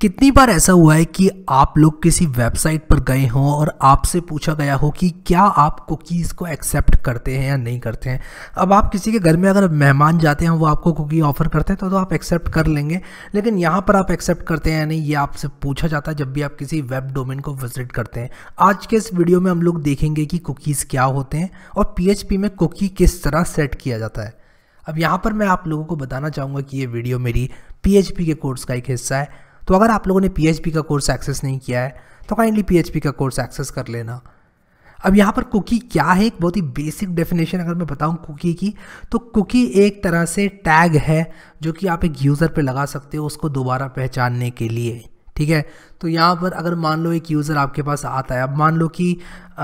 कितनी बार ऐसा हुआ है कि आप लोग किसी वेबसाइट पर गए हों और आपसे पूछा गया हो कि क्या आप कुकीज़ को एक्सेप्ट करते हैं या नहीं करते हैं। अब आप किसी के घर में अगर मेहमान जाते हैं वो आपको कुकी ऑफ़र करते हैं तो आप एक्सेप्ट कर लेंगे, लेकिन यहाँ पर आप एक्सेप्ट करते हैं या नहीं ये आपसे पूछा जाता है जब भी आप किसी वेब डोमेन को विजिट करते हैं। आज के इस वीडियो में हम लोग देखेंगे कि कुकीज़ क्या होते हैं और PHP में कुकी किस तरह सेट किया जाता है। अब यहाँ पर मैं आप लोगों को बताना चाहूँगा कि ये वीडियो मेरी PHP के कोर्स का एक हिस्सा है, तो अगर आप लोगों ने PHP का कोर्स एक्सेस नहीं किया है तो काइंडली PHP का कोर्स एक्सेस कर लेना। अब यहाँ पर कुकी क्या है, एक बहुत ही बेसिक डेफिनेशन अगर मैं बताऊँ कुकी की, तो कुकी एक तरह से टैग है जो कि आप एक यूज़र पे लगा सकते हो उसको दोबारा पहचानने के लिए। ठीक है, तो यहाँ पर अगर मान लो एक यूज़र आपके पास आता है, अब मान लो कि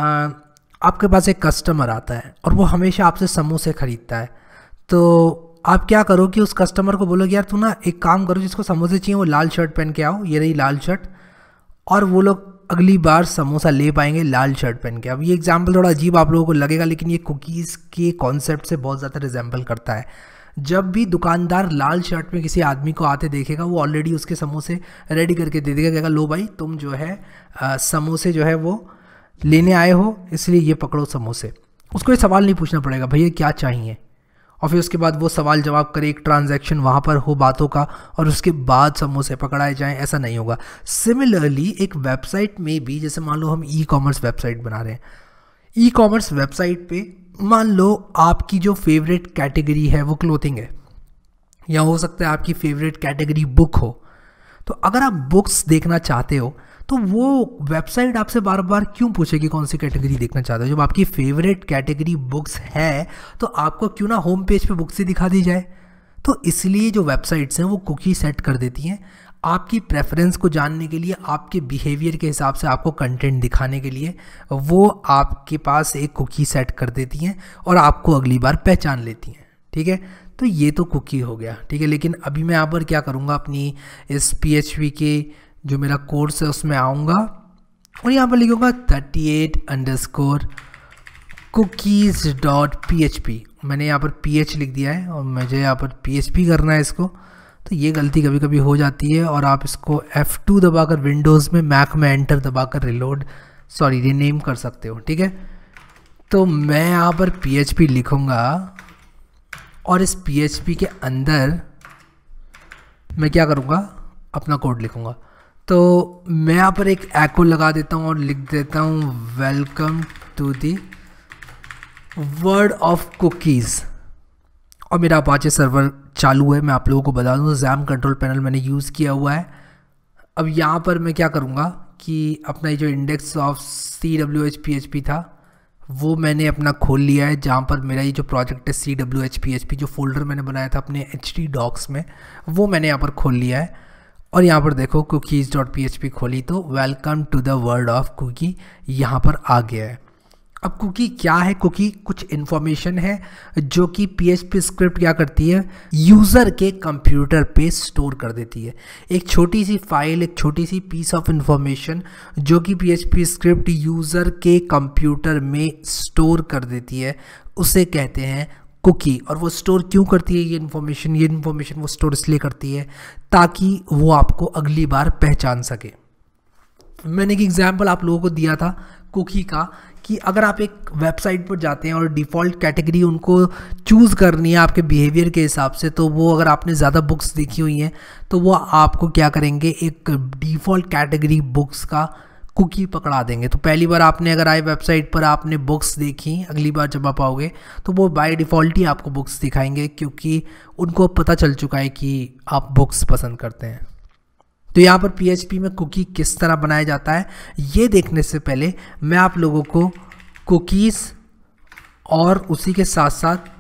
आपके पास एक कस्टमर आता है और वो हमेशा आपसे समोसे खरीदता है, तो आप क्या करो कि उस कस्टमर को बोलो कि यार तू ना एक काम करो, जिसको समोसे चाहिए वो लाल शर्ट पहन के आओ, ये रही लाल शर्ट, और वो लोग अगली बार समोसा ले पाएंगे लाल शर्ट पहन के। अब ये एग्जाम्पल थोड़ा अजीब आप लोगों को लगेगा, लेकिन ये कुकीज़ के कॉन्सेप्ट से बहुत ज़्यादा रिजेंबल करता है। जब भी दुकानदार लाल शर्ट में किसी आदमी को आते देखेगा वो ऑलरेडी उसके समोसे रेडी करके दे देगा, कहेगा लो भाई तुम जो है समोसे जो है वो लेने आए हो इसलिए ये पकड़ो समोसे। उसको ये सवाल नहीं पूछना पड़ेगा भैया क्या चाहिए, और फिर उसके बाद वो सवाल जवाब करे, एक ट्रांजैक्शन वहाँ पर हो बातों का और उसके बाद समोसे पकड़ाए जाएं, ऐसा नहीं होगा। सिमिलरली एक वेबसाइट में भी, जैसे मान लो हम ई-कॉमर्स वेबसाइट बना रहे हैं, ई-कॉमर्स वेबसाइट पे मान लो आपकी जो फेवरेट कैटेगरी है वो क्लोथिंग है, या हो सकता है आपकी फेवरेट कैटेगरी बुक हो। तो अगर आप बुक्स देखना चाहते हो तो वो वेबसाइट आपसे बार बार क्यों पूछेगी कौन सी कैटेगरी देखना चाहते हो। जब आपकी फेवरेट कैटेगरी बुक्स है तो आपको क्यों ना होम पेज पे बुक्स ही दिखा दी जाए। तो इसलिए जो वेबसाइट्स हैं वो कुकी सेट कर देती हैं आपकी प्रेफरेंस को जानने के लिए, आपके बिहेवियर के हिसाब से आपको कंटेंट दिखाने के लिए वो आपके पास एक कुकी सेट कर देती हैं और आपको अगली बार पहचान लेती हैं। ठीक है, तो ये तो कुकी हो गया। ठीक है, लेकिन अभी मैं यहाँ पर क्या करूँगा, अपनी इस PHP के जो मेरा कोर्स है उसमें आऊँगा और यहाँ पर लिखूँगा 38_cookies.php। मैंने यहाँ पर PH लिख दिया है और मुझे यहाँ पर PHP करना है इसको, तो ये गलती कभी कभी हो जाती है और आप इसको F2 दबाकर विंडोज़ में, मैक में एंटर दबाकर रीनेम कर सकते हो। ठीक है, तो मैं यहाँ पर PHP लिखूँगा और इस PHP के अंदर मैं क्या करूँगा, अपना कोड लिखूँगा। तो मैं यहाँ पर एक एको लगा देता हूँ और लिख देता हूँ welcome to the world of cookies, और मेरा अपाचे सर्वर चालू है। मैं आप लोगों को बता दूँ जैम कंट्रोल पैनल मैंने यूज़ किया हुआ है। अब यहाँ पर मैं क्या करूँगा कि अपना ये जो इंडेक्स ऑफ CWH PHP था वो मैंने अपना खोल लिया है, जहाँ पर मेरा ये जो प्रोजेक्ट है CWH PHP, जो फोल्डर मैंने बनाया था अपने HTDocs में, वो मैंने यहाँ पर खोल लिया है। और यहाँ पर देखो cookies.php खोली तो welcome to the world of cookie यहाँ पर आ गया है। अब कुकी क्या है, कुकी कुछ इन्फॉर्मेशन है जो कि PHP स्क्रिप्ट क्या करती है, यूज़र के कंप्यूटर पे स्टोर कर देती है। एक छोटी सी फाइल, एक छोटी सी पीस ऑफ इंफॉर्मेशन जो कि PHP स्क्रिप्ट यूज़र के कंप्यूटर में स्टोर कर देती है, उसे कहते हैं कुकी। और वो स्टोर क्यों करती है ये इन्फॉर्मेशन वो स्टोर इसलिए करती है ताकि वो आपको अगली बार पहचान सके। मैंने एक एग्जांपल आप लोगों को दिया था कुकी का कि अगर आप एक वेबसाइट पर जाते हैं और डिफ़ॉल्ट कैटेगरी उनको चूज़ करनी है आपके बिहेवियर के हिसाब से, तो वो अगर आपने ज़्यादा बुक्स देखी हुई हैं तो वो आपको क्या करेंगे, एक डिफ़ॉल्ट कैटेगरी बुक्स का कुकी पकड़ा देंगे। तो पहली बार आपने अगर आई वेबसाइट पर आपने बुक्स देखी, अगली बार जब आप आओगे तो वो बाय डिफ़ॉल्ट ही आपको बुक्स दिखाएंगे, क्योंकि उनको पता चल चुका है कि आप बुक्स पसंद करते हैं। तो यहाँ पर PHP में कुकी किस तरह बनाया जाता है ये देखने से पहले मैं आप लोगों को कुकीज़ और उसी के साथ साथ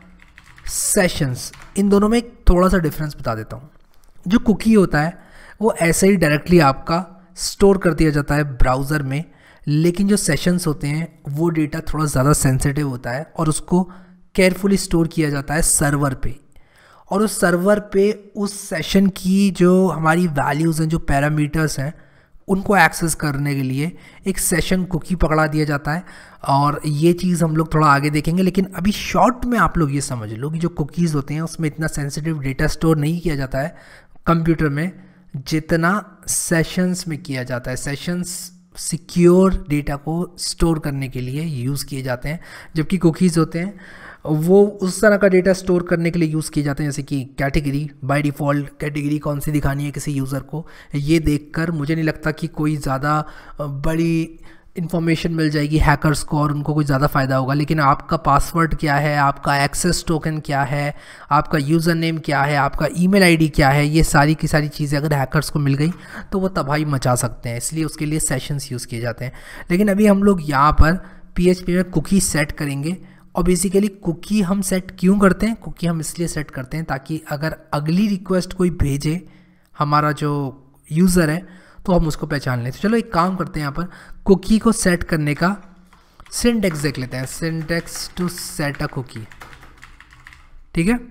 सेशंस, इन दोनों में थोड़ा सा डिफरेंस बता देता हूँ। जो कुकी होता है वो ऐसे ही डायरेक्टली आपका स्टोर कर दिया जाता है ब्राउज़र में, लेकिन जो सेशंस होते हैं वो डेटा थोड़ा ज़्यादा सेंसिटिव होता है और उसको केयरफुली स्टोर किया जाता है सर्वर पे, और उस सर्वर पे उस सेशन की जो हमारी वैल्यूज़ हैं, जो पैरामीटर्स हैं, उनको एक्सेस करने के लिए एक सेशन कुकी पकड़ा दिया जाता है। और ये चीज़ हम लोग थोड़ा आगे देखेंगे, लेकिन अभी शॉर्ट में आप लोग ये समझ लो कि जो कुकीज़ होते हैं उसमें इतना सेंसिटिव डेटा स्टोर नहीं किया जाता है कंप्यूटर में जितना सेशंस में किया जाता है। सेशंस सिक्योर डेटा को स्टोर करने के लिए यूज़ किए जाते हैं, जबकि कुकीज़ होते हैं वो उस तरह का डेटा स्टोर करने के लिए यूज़ किए जाते हैं, जैसे कि कैटेगरी। बाय डिफ़ॉल्ट कैटेगरी कौन सी दिखानी है किसी यूज़र को, ये देखकर मुझे नहीं लगता कि कोई ज़्यादा बड़ी इन्फॉर्मेशन मिल जाएगी हैकर्स को और उनको कुछ ज़्यादा फ़ायदा होगा। लेकिन आपका पासवर्ड क्या है, आपका एक्सेस टोकन क्या है, आपका यूज़र नेम क्या है, आपका ईमेल आईडी क्या है, ये सारी की सारी चीज़ें अगर हैकर्स को मिल गई तो वो तबाही मचा सकते हैं, इसलिए उसके लिए सेशंस यूज़ किए जाते हैं। लेकिन अभी हम लोग यहाँ पर PHP में कुकी सेट करेंगे। और बेसिकली कुकी हम सेट क्यों करते हैं? कुकी हम इसलिए सेट करते हैं ताकि अगर अगली रिक्वेस्ट कोई भेजे हमारा जो यूज़र है तो हम उसको पहचान लें। तो चलो एक काम करते हैं, यहाँ पर कुकी को सेट करने का सिंटैक्स देख लेते हैं। Syntax to set a cookie, ठीक है।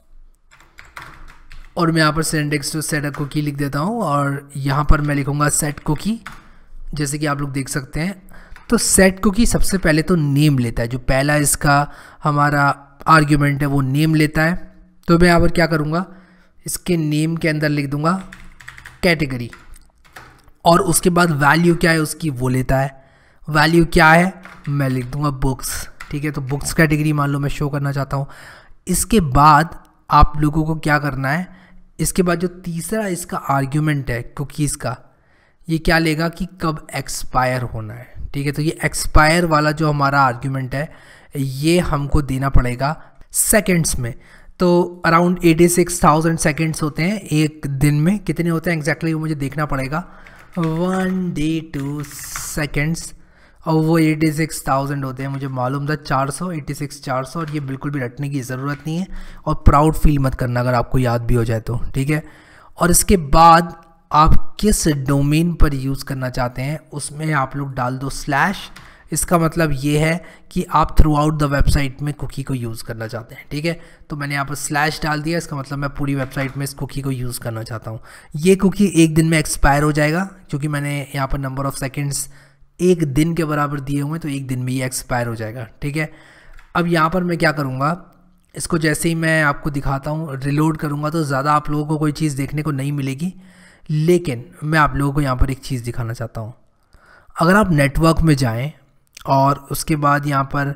और मैं यहाँ पर syntax to set a cookie लिख देता हूँ और यहाँ पर मैं लिखूँगा सेट कुकी, जैसे कि आप लोग देख सकते हैं। तो सेट कुकी सबसे पहले तो नेम लेता है, जो पहला इसका हमारा आर्ग्यूमेंट है वो नेम लेता है। तो मैं यहाँ पर क्या करूँगा, इसके नेम के अंदर लिख दूँगा कैटेगरी, और उसके बाद वैल्यू क्या है उसकी वो लेता है। वैल्यू क्या है, मैं लिख दूँगा बुक्स, ठीक है। तो बुक्स कैटेगरी मान लो मैं शो करना चाहता हूँ। इसके बाद आप लोगों को क्या करना है, इसके बाद जो तीसरा इसका आर्ग्यूमेंट है कुकीज़ का, ये क्या लेगा कि कब एक्सपायर होना है, ठीक है। तो ये एक्सपायर वाला जो हमारा आर्ग्यूमेंट है ये हमको देना पड़ेगा सेकंड्स में। तो अराउंड 86,000 सेकंड्स होते हैं एक दिन में। कितने होते हैं एग्जैक्टली वो मुझे देखना पड़ेगा। 1 day 2 seconds, और वो 86,000 होते हैं, मुझे मालूम था 400, 86 400, और ये बिल्कुल भी रटने की ज़रूरत नहीं है और प्राउड फील मत करना अगर आपको याद भी हो जाए तो, ठीक है। और इसके बाद आप किस डोमेन पर यूज़ करना चाहते हैं उसमें आप लोग डाल दो स्लैश। इसका मतलब ये है कि आप थ्रू आउट द वेबसाइट में कुकी को यूज़ करना चाहते हैं, ठीक है। तो मैंने यहाँ पर स्लैश डाल दिया, इसका मतलब मैं पूरी वेबसाइट में इस कुकी को यूज़ करना चाहता हूँ। ये कुकी एक दिन में एक्सपायर हो जाएगा, क्योंकि मैंने यहाँ पर नंबर ऑफ़ सेकेंड्स एक दिन के बराबर दिए हुए हैं, तो एक दिन में ये एक्सपायर हो जाएगा, ठीक है। अब यहाँ पर मैं क्या करूँगा, इसको जैसे ही मैं आपको दिखाता हूँ रिलोड करूँगा तो ज़्यादा आप लोगों को कोई चीज़ देखने को नहीं मिलेगी। लेकिन मैं आप लोगों को यहाँ पर एक चीज़ दिखाना चाहता हूँ। अगर आप नेटवर्क में जाएं और उसके बाद यहाँ पर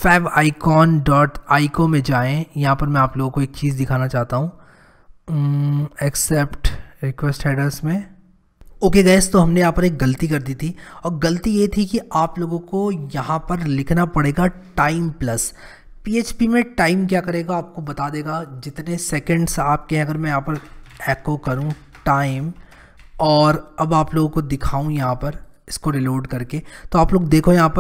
favicon.ico में जाएं, यहाँ पर मैं आप लोगों को एक चीज़ दिखाना चाहता हूँ एक्सेप्ट रिक्वेस्ट हेडर्स में। ओके गाइस, तो हमने यहाँ पर एक गलती कर दी थी, और गलती ये थी कि आप लोगों को यहाँ पर लिखना पड़ेगा टाइम प्लस। PHP में टाइम क्या करेगा आपको बता देगा, जितने सेकंड्स आपके, अगर मैं यहाँ पर एको करूँ टाइम और अब आप लोगों को दिखाऊं यहाँ पर इसको रिलोड करके, तो आप लोग देखो यहाँ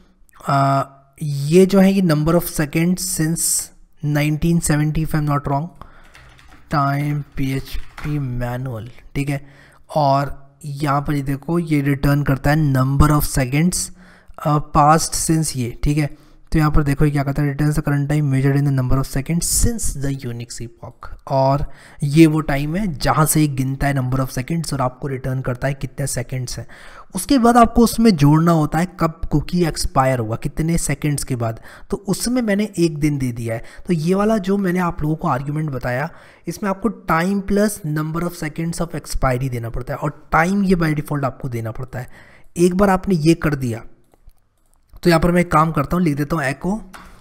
पर ये जो है ये number of seconds since 1970 if I am not wrong, time PHP manual, ठीक है। और यहाँ पर ये देखो ये रिटर्न करता है number of seconds past since ये, ठीक है। तो यहाँ पर देखो ये क्या कहता है, returns the current time measured in the number of seconds since the Unix epoch. और ये वो टाइम है जहाँ से ये गिनता है नंबर ऑफ सेकंड्स और आपको रिटर्न करता है कितने सेकंड्स हैं। उसके बाद आपको उसमें जोड़ना होता है कब कुकी एक्सपायर होगा, कितने सेकंड्स के बाद। तो उसमें मैंने एक दिन दे दिया है। तो ये वाला जो मैंने आप लोगों को आर्ग्यूमेंट बताया, इसमें आपको time plus number of seconds of expiry देना पड़ता है, और टाइम ये बाय डिफ़ॉल्ट आपको देना पड़ता है। एक बार आपने ये कर दिया तो यहाँ पर मैं एक काम करता हूँ, लिख देता हूँ echo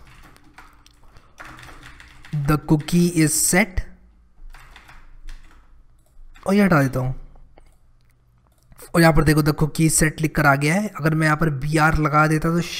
the cookie is set, और ये हटा देता हूँ। और यहाँ पर देखो द कुकी सेट लिख कर आ गया है। अगर मैं यहाँ पर BR लगा देता तो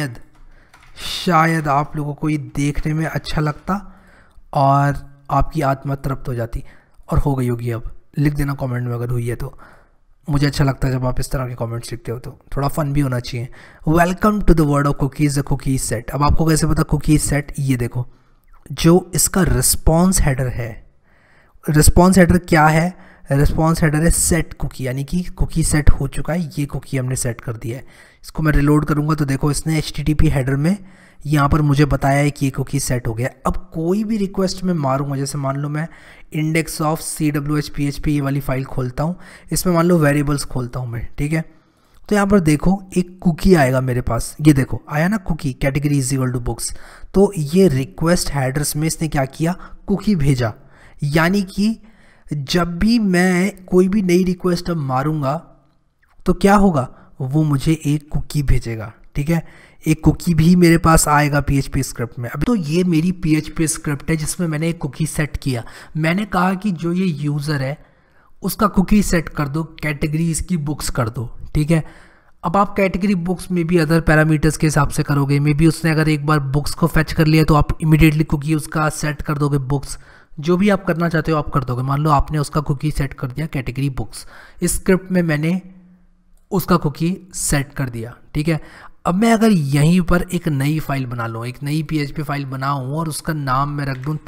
शायद आप लोगों को ये देखने में अच्छा लगता और आपकी आत्मा तृप्त हो जाती, और हो गई होगी। अब लिख देना कमेंट में अगर हुई है तो। मुझे अच्छा लगता है जब आप इस तरह के कमेंट्स लिखते हो, तो थोड़ा फन भी होना चाहिए। Welcome to the world of cookies, the cookies set. अब आपको कैसे पता कुकीज़ सेट, ये देखो जो इसका रिस्पॉन्स हेडर है। रिस्पॉन्स हेडर क्या है, रिस्पॉन्स हेडर है सेट कुकी, यानी कि कुकी सेट हो चुका है, ये कुकी हमने सेट कर दिया है। इसको मैं रिलोड करूँगा तो देखो इसने HTTP हेडर में यहाँ पर मुझे बताया है कि ये कुकी सेट हो गया। अब कोई भी रिक्वेस्ट में मारूंगा, जैसे मान लो मैं इंडेक्स ऑफ CWH PHP ये वाली फाइल खोलता हूँ, इसमें मान लो वेरिएबल्स खोलता हूँ मैं, ठीक है। तो यहाँ पर देखो एक कुकी आएगा मेरे पास, ये देखो आया ना cookie, category is equal to books. तो ये रिक्वेस्ट हेडर्स में इसने क्या किया, कुकी भेजा, यानी कि जब भी मैं कोई भी नई रिक्वेस्ट अब मारूंगा तो क्या होगा, वो मुझे एक कुकी भेजेगा, ठीक है। एक कुकी भी मेरे पास आएगा पीएचपी स्क्रिप्ट में। अभी तो ये मेरी पीएचपी स्क्रिप्ट है जिसमें मैंने एक कुकी सेट किया। मैंने कहा कि जो ये यूज़र है उसका कुकी सेट कर दो, कैटेगरी इसकी बुक्स कर दो, ठीक है। अब आप कैटेगरी बुक्स में भी अदर पैरामीटर्स के हिसाब से करोगे, मे बी उसने अगर एक बार बुक्स को फेच कर लिया तो आप इमीडिएटली कुकी उसका सेट कर दोगे बुक्स। जो भी आप करना चाहते हो आप कर दोगे। मान लो आपने उसका कुकी सेट कर दिया कैटेगरी बुक्स, इस स्क्रिप्ट में मैंने उसका कुकी सेट कर दिया, ठीक है। अब मैं अगर यहीं पर एक नई फाइल बना लूँ, एक नई पीएचपी फाइल बनाऊँ और उसका नाम मैं रख दूँ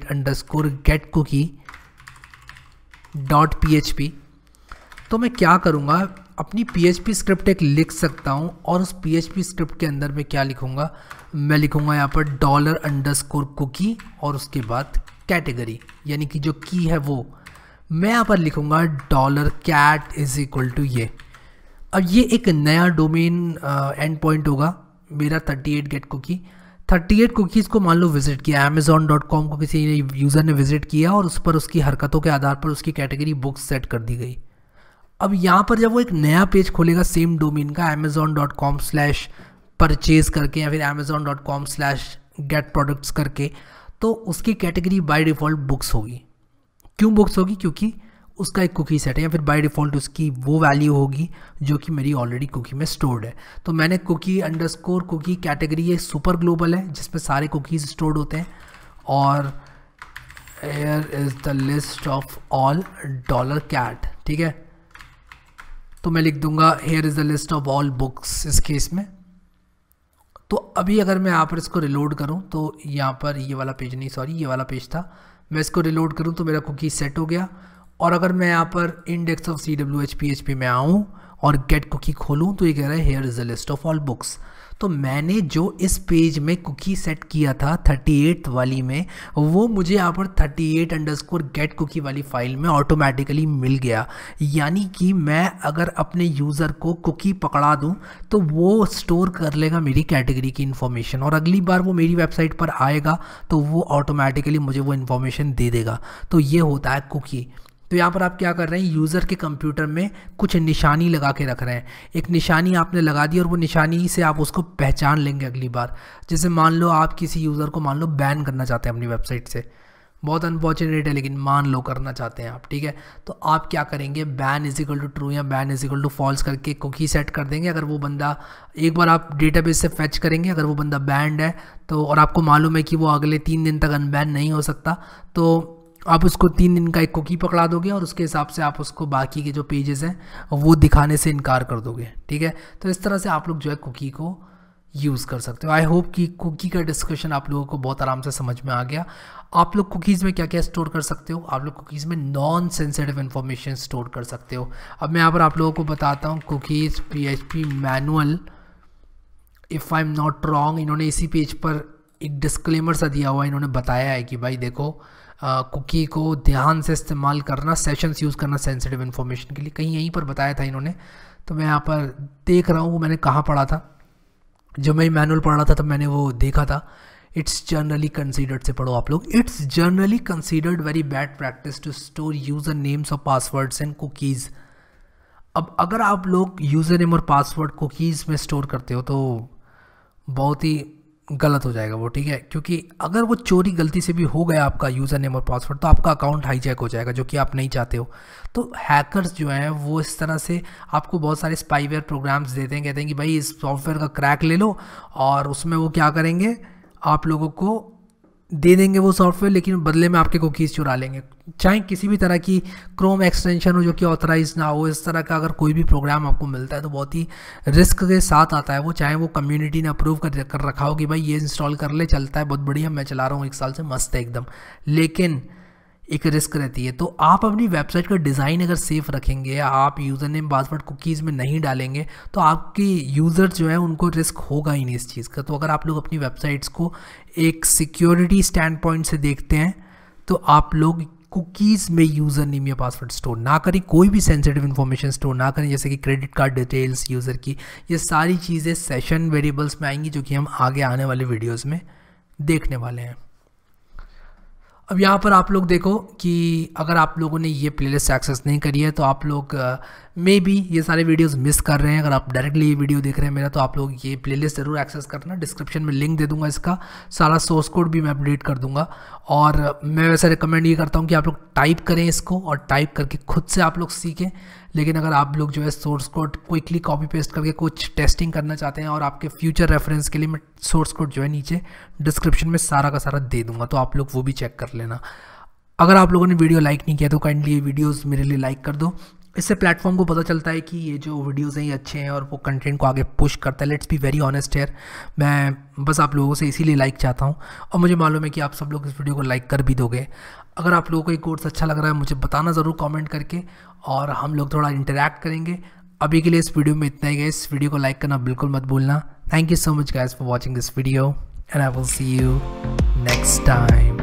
38_getcookie.php, तो मैं क्या करूँगा, अपनी पीएचपी स्क्रिप्ट एक लिख सकता हूँ और उस पीएचपी स्क्रिप्ट के अंदर मैं क्या लिखूँगा, मैं लिखूँगा यहाँ पर $_cookie और उसके बाद कैटेगरी, यानी कि जो की है वो मैं यहाँ पर लिखूँगा $cat = ये। अब ये एक नया डोमेन एंड पॉइंट होगा मेरा 38getcookie। 38 कुकीज़ को मान लो विजिट किया, amazon.com को किसी यूज़र ने विजिट किया और उस पर उसकी हरकतों के आधार पर उसकी कैटेगरी बुक्स सेट कर दी गई। अब यहाँ पर जब वो एक नया पेज खोलेगा सेम डोमेन का amazon.com/परचेज करके या फिर amazon.com/getproducts करके, तो उसकी कैटेगरी बाय डिफ़ॉल्ट बुक्स होगी। क्यों बुक्स होगी? क्योंकि उसका एक कुकी सेट है या फिर बाय डिफ़ॉल्ट उसकी वो वैल्यू होगी जो कि मेरी ऑलरेडी कुकी में स्टोर्ड है। तो मैंने कुकी कैटेगरी, ये सुपर ग्लोबल है जिसमें सारे कुकीज़ स्टोर्ड होते हैं, और here is the list of all $cat, ठीक है। तो मैं लिख दूंगा here is the list of all books इस केस में। तो अभी अगर मैं यहाँ पर इसको रिलोड करूँ तो यहाँ पर ये वाला पेज नहीं, सॉरी ये वाला पेज था, मैं इसको रिलोड करूँ तो मेरा कुकी सेट हो गया। और अगर मैं यहाँ पर इंडेक्स ऑफ CWH PHP में आऊँ और गेट कुकी खोलूँ तो ये कह रहा है here is the list of all books. तो मैंने जो इस पेज में कुकी सेट किया था 38 वाली में, वो मुझे यहाँ पर 38_getcookie वाली फाइल में ऑटोमेटिकली मिल गया। यानी कि मैं अगर अपने यूज़र को कुकी पकड़ा दूँ तो वो स्टोर कर लेगा मेरी कैटेगरी की इन्फॉर्मेशन, और अगली बार वो मेरी वेबसाइट पर आएगा तो वो ऑटोमेटिकली मुझे वो इन्फॉर्मेशन दे देगा। तो ये होता है कुकी। तो यहाँ पर आप क्या कर रहे हैं, यूज़र के कंप्यूटर में कुछ निशानी लगा के रख रहे हैं। एक निशानी आपने लगा दी और वो निशानी से आप उसको पहचान लेंगे अगली बार। जैसे मान लो आप किसी यूज़र को मान लो बैन करना चाहते हैं अपनी वेबसाइट से, बहुत अनफॉर्चुनेट है लेकिन मान लो करना चाहते हैं आप, ठीक है। तो आप क्या करेंगे, ban = true या ban = false करके कुकी सेट कर देंगे। अगर वो बंदा, एक बार आप डेटाबेस से फैच करेंगे, अगर वो बंदा बैंड है तो, और आपको मालूम है कि वो अगले 3 दिन तक अनबैन नहीं हो सकता, तो आप उसको 3 दिन का एक कुकी पकड़ा दोगे और उसके हिसाब से आप उसको बाकी के जो पेजेस हैं वो दिखाने से इनकार कर दोगे, ठीक है। तो इस तरह से आप लोग जो है कुकी को यूज़ कर सकते हो। आई होप कि कुकी का डिस्कशन आप लोगों को बहुत आराम से समझ में आ गया। आप लोग कुकीज़ में क्या क्या स्टोर कर सकते हो, आप लोग कुकीज़ में नॉन सेंसिटिव इन्फॉर्मेशन स्टोर कर सकते हो। अब मैं यहाँ पर आप लोगों को बताता हूँ cookies PHP manual, if I am not wrong, इन्होंने इसी पेज पर एक डिस्क्लेमर सा दिया हुआ है। इन्होंने बताया है कि भाई देखो, कुकी को ध्यान से इस्तेमाल करना, सेशंस यूज़ करना सेंसिटिव इन्फॉर्मेशन के लिए, कहीं यहीं पर बताया था इन्होंने। तो मैं यहाँ पर देख रहा हूँ, वो मैंने कहाँ पढ़ा था, जब मैं मैनुअल पढ़ रहा था तब मैंने वो देखा था। इट्स जनरली कंसीडर्ड से पढ़ो आप लोग। It's generally considered very bad practice to store user names और पासवर्ड्स एंड कुकीज़। अब अगर आप लोग यूज़र नेम और पासवर्ड कुकीज़ में स्टोर करते हो तो बहुत ही गलत हो जाएगा वो, ठीक है। क्योंकि अगर वो चोरी गलती से भी हो गया आपका यूज़र नेम और पासवर्ड, तो आपका अकाउंट हाईजैक हो जाएगा, जो कि आप नहीं चाहते हो। तो हैकर्स जो हैं वो इस तरह से आपको बहुत सारे स्पाईवेयर प्रोग्राम्स देते हैं, कहते हैं कि भाई इस सॉफ्टवेयर का क्रैक ले लो, और उसमें वो क्या करेंगे, आप लोगों को दे देंगे वो सॉफ्टवेयर, लेकिन बदले में आपके कुकीज़ चुरा लेंगे। चाहे किसी भी तरह की क्रोम एक्सटेंशन हो जो कि ऑथराइज ना हो, इस तरह का अगर कोई भी प्रोग्राम आपको मिलता है तो बहुत ही रिस्क के साथ आता है वो। चाहे वो कम्युनिटी ने अप्रूव कर रखा हो कि भाई ये इंस्टॉल कर ले, चलता है बहुत बढ़िया, मैं चला रहा हूँ 1 साल से, मस्त है एकदम, लेकिन एक रिस्क रहती है। तो आप अपनी वेबसाइट का डिज़ाइन अगर सेफ रखेंगे, आप यूज़र नेम पासवर्ड कुकीज़ में नहीं डालेंगे, तो आपके यूज़र्स जो है उनको रिस्क होगा ही नहीं इस चीज़ का। तो अगर आप लोग अपनी वेबसाइट्स को एक सिक्योरिटी स्टैंड पॉइंट से देखते हैं तो आप लोग कुकीज़ में यूज़र नेम या पासवर्ड स्टोर ना करें, कोई भी सेंसिटिव इन्फॉर्मेशन स्टोर ना करें, जैसे कि क्रेडिट कार्ड डिटेल्स यूज़र की। ये सारी चीज़ें सेशन वेरिएबल्स में आएंगी, जो कि हम आगे आने वाले वीडियोज़ में देखने वाले हैं। अब यहाँ पर आप लोग देखो कि अगर आप लोगों ने ये प्लेलिस्ट एक्सेस नहीं करी है तो आप लोग मे बी ये सारे वीडियोस मिस कर रहे हैं। अगर आप डायरेक्टली ये वीडियो देख रहे हैं मेरा, तो आप लोग ये प्लेलिस्ट ज़रूर एक्सेस करना। डिस्क्रिप्शन में लिंक दे दूंगा, इसका सारा सोर्स कोड भी मैं अपडेट कर दूंगा। और मैं वैसे रिकमेंड ये करता हूँ कि आप लोग टाइप करें इसको, और टाइप करके खुद से आप लोग सीखें। लेकिन अगर आप लोग जो है source code quickly copy paste करके कुछ टेस्टिंग करना चाहते हैं, और आपके फ्यूचर रेफरेंस के लिए मैं सोर्स कोड जो है नीचे डिस्क्रिप्शन में सारा का सारा दे दूंगा, तो आप लोग वो भी चेक कर लेना। अगर आप लोगों ने वीडियो लाइक नहीं किया तो काइंडली ये वीडियोस मेरे लिए लाइक कर दो। इससे प्लेटफॉर्म को पता चलता है कि ये जो वीडियोस हैं ये अच्छे हैं और वो कंटेंट को आगे पुश करता है। Let's be very honest here, मैं बस आप लोगों से इसीलिए लाइक चाहता हूँ, और मुझे मालूम है कि आप सब लोग इस वीडियो को लाइक कर भी दोगे। अगर आप लोगों को ये कोर्स अच्छा लग रहा है मुझे बताना ज़रूर कमेंट करके, और हम लोग थोड़ा इंटरैक्ट करेंगे। अभी के लिए इस वीडियो में इतना ही है। इस वीडियो को लाइक करना बिल्कुल मत भूलना। Thank you so much guys for watching this video, and I will see you next time.